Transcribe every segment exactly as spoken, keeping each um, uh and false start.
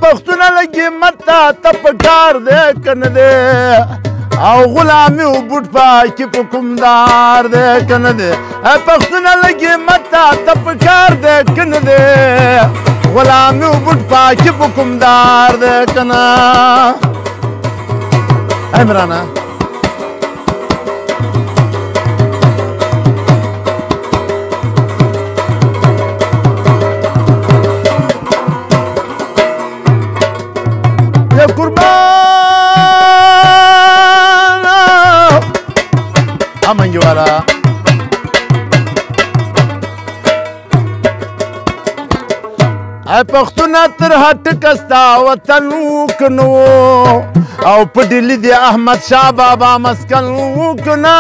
پښتونه لګي متا تپکار دې کنه دې او غلامي او بوټ پاکي په کومدار دې کنه دې پښتونه لګي متا تپکار دې کنه دې غلامي او بوټ پاکي په کومدار دې کنه عمرانه Aman juara. Ay پښتونه تر هټ کستا وطن وکنو او په ډیلی دی احمد شاه بابا مسکن وکنو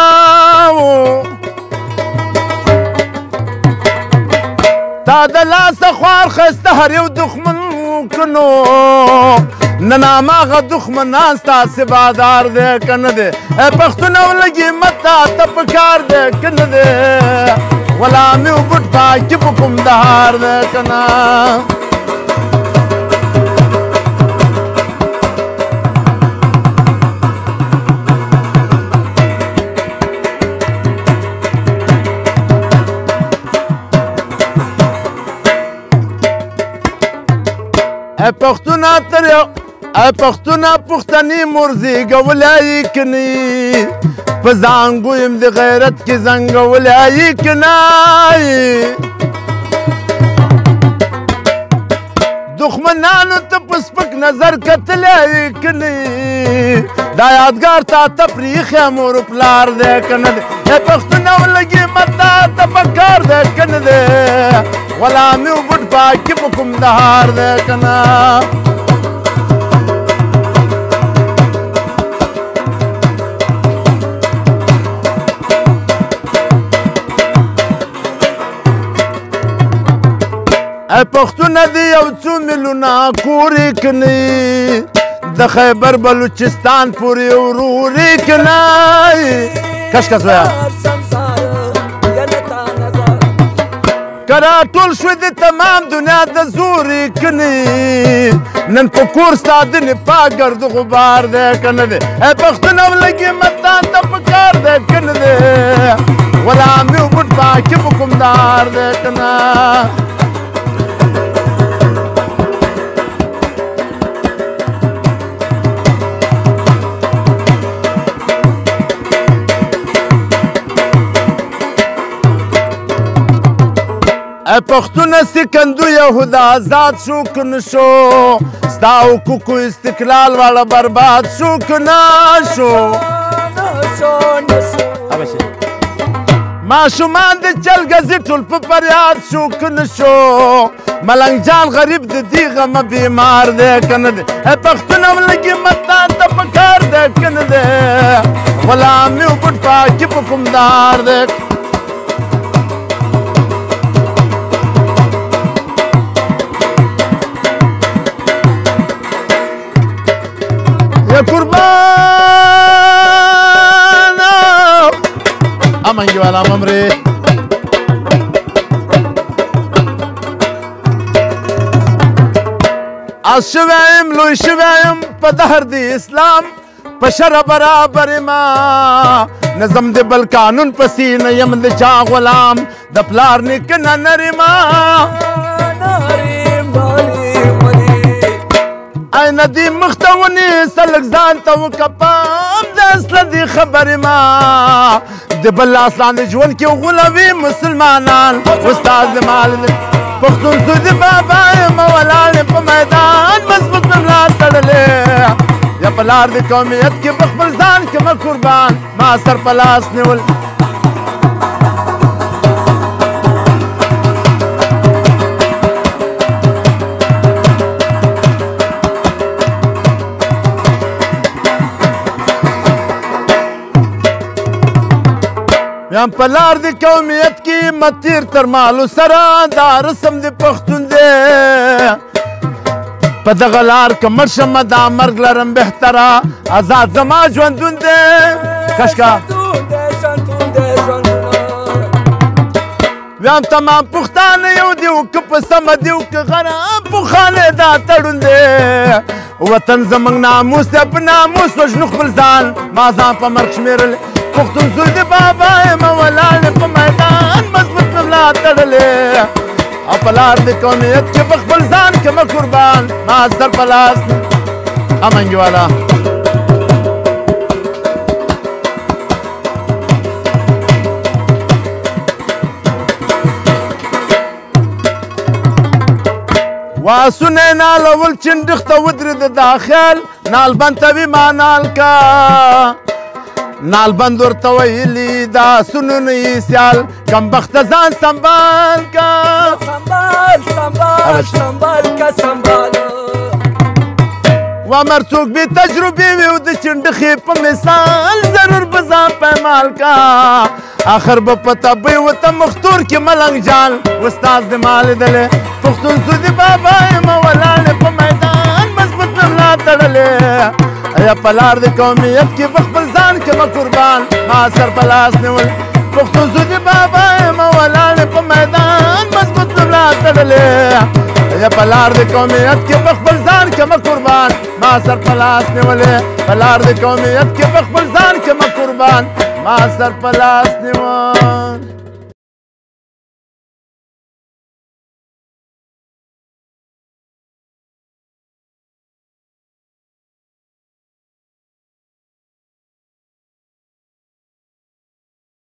تا د لاس خوار خسته هر یو دښمن وکنو نن هماغه دښمنان ستاسې بادار دی که نه دی پښتونه ولګي متا ته پکار دی که نه دی غلامي و بوټ پاکي په کوم دهار دی که نه ای پښتونه تر یو ای پښتونه پښتني مرزېږولی که نه په زانګو یم د غیرت کې زنګولی که نه دښمنانو ته په سپک نظر کتلی که نه دا یادګار تا ته پرېښی مور پلار دی که نه دی ای پښتونه ولګي متا ته پکار دی که نه دی غلامي و بوټ پاکي په کوم دهار دی که نه ای پښتونه دې یو څو میلونه کورې که نه د خیبر بلوچستان پورې ورورې که نه کش کس ویا کرا ټول شوی د تمام دنیا د زورې که نه نن په کور ستا د نپا ګرد غبار دی که نه دی ای پښتونه ولګي متان ته پکار دی که نه دی غلامي و بوټ پاکي په کوم دار دی که نه ای پښتونه سکندو یهودا آزاد شو که نه شو ستا حقوقو استقلال واړه برباد شو که نه شو ماشومان د چلګزي ټول په فریاد شو که نه شو ملنګ جان غریب د دې غمه بیمار دی که نه دی ای پښتونه ولګي متان ته پکار دی که نه دی غلامي و بوټ پاکي په کوم دار دی قربان aman jualan mamre از شویم لوی شویم په دهر د اسلام په شرع برابر ما نظم د بل قانون پسې نه یم د چا غلام د پلار نیکه نه نرې ما ای ندی مخته ونیسه لږ ځان ته وکه پام د اصله دې خبرې ما د بل لاس لاندې ژوند کې غولوي مسلمانان استاد مال پښتون زوی د بابا یم ولاړ په میدان مضبوط مې ملا تړلې یا په لار د قومیت کې په خپل ځان کې مه قربان ما سر په لاس نیول یم په لار د قومیت کې متیر تر مالو سره دا رسم د پښتون دی په دغه لار که مړ شمه دا مرګ لرم بهتره ازاد زما ژوندون دی بیا تمام پښتانه یو دي او که په سمه دي او که غرام پوخانې دا تړون دی وطن زموږ ناموس دی په ناموس وژنو خپل ځان ما ځان په مرګ شمېرلی پښتون زوی دی بابا یم ولاړ په میدان مضبوط مې ملا تړلی او په لار د قومیت کې په خپل ځان کمه قربان ما سر په لاس امنګي والا واسونه نالول چندخته ودرېده دا خیال نالبند ته وي ما نال کا نالبند ورته ویلي دا سنونه یې سیال کمبخته ځان سنبال کا سنبال سنبال سنبال کا سنبال وامر څوک بې تجربې وي او د چنډخې په مثال ضرور به ځان پیمال کا آخر به په تبۍ ورته مختور کې ملنګ جان استاد دې ما لیدلی پښتون زوی دی بابا یم ولاړ په میدان مضبوط مې ملا تړلی یا په لار د قومیت کې په خپل ځان کې به قربان ما سر په لاس نیول پښتون زوی دی بابا یم ولاړ په میدان مضبوط مې ملا تړلی یا په لار د قومیت کې په خپل ځان کې به قربان ما سر په لاس نیولې په لار د قومیت کې په خپل ځان کې به قربان ما سر په لاس نیول